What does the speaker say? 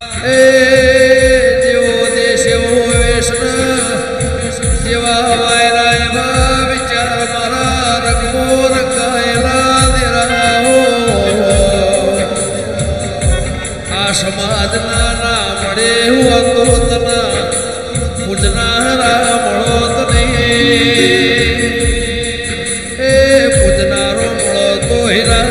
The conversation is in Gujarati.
જેવો દેશ એવો વેશ જેવા વાયરા એવા વિચાર મારા રંગો રંગાયેલા દેરાઓ આ સમાજના ના મળે હું તના પૂજનારા મળો તને પૂજનારો મળો તો હીરા